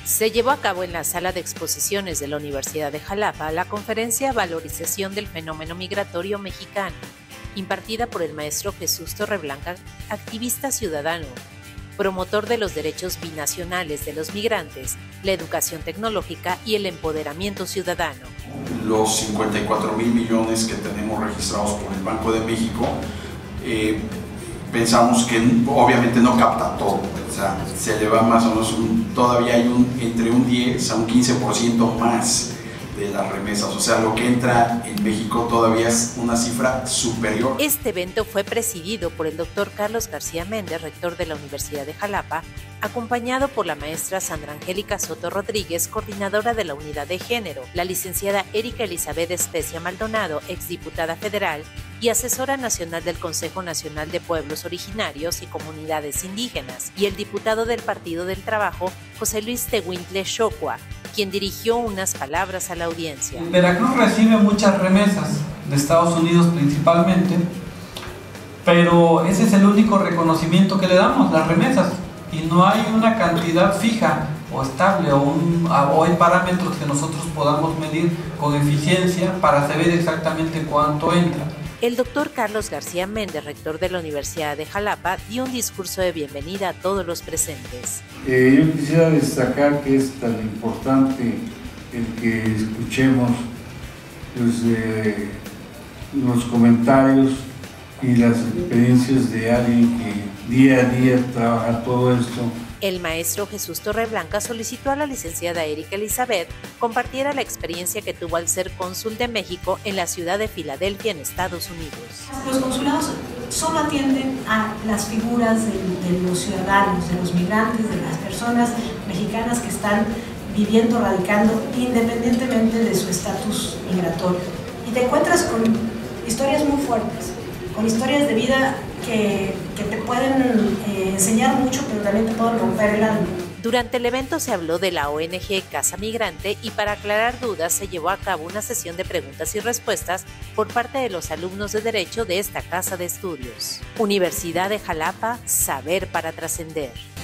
Se llevó a cabo en la sala de exposiciones de la Universidad de Jalapa la conferencia Valorización del Fenómeno Migratorio Mexicano, impartida por el maestro Jesús Torreblanca, activista ciudadano, promotor de los derechos binacionales de los migrantes, la educación tecnológica y el empoderamiento ciudadano. Los 54,000 millones que tenemos registrados por el Banco de México, pensamos que obviamente no capta todo, o sea, se le va más o menos, todavía hay entre un 10 a un 15% más de las remesas, o sea, lo que entra en México todavía es una cifra superior. Este evento fue presidido por el doctor Carlos García Méndez, rector de la Universidad de Jalapa, acompañado por la maestra Sandra Angélica Soto Rodríguez, coordinadora de la Unidad de Género, la licenciada Erika Elizabeth Especia Maldonado, exdiputada federal y asesora nacional del Consejo Nacional de Pueblos Originarios y Comunidades Indígenas, y el diputado del Partido del Trabajo, José Luis Tehuintle Xocua, quien dirigió unas palabras a la audiencia. Veracruz recibe muchas remesas de Estados Unidos principalmente, pero ese es el único reconocimiento que le damos, las remesas, y no hay una cantidad fija o estable o hay parámetros que nosotros podamos medir con eficiencia para saber exactamente cuánto entra. El doctor Carlos García Méndez, rector de la Universidad de Jalapa, dio un discurso de bienvenida a todos los presentes. Yo quisiera destacar que es tan importante el que escuchemos los comentarios y las experiencias de alguien que día a día trabaja todo esto. El maestro Jesús Torreblanca solicitó a la licenciada Erika Elizabeth compartiera la experiencia que tuvo al ser cónsul de México en la ciudad de Filadelfia, en Estados Unidos. Los consulados solo atienden a las figuras de los ciudadanos, de los migrantes, de las personas mexicanas que están viviendo, radicando, independientemente de su estatus migratorio. Y te encuentras con historias muy fuertes, con historias de vida que te pueden enseñar mucho, pero también te pueden romper el alma. Durante el evento se habló de la ONG Casa Migrante y para aclarar dudas se llevó a cabo una sesión de preguntas y respuestas por parte de los alumnos de Derecho de esta casa de estudios. Universidad de Jalapa, saber para trascender.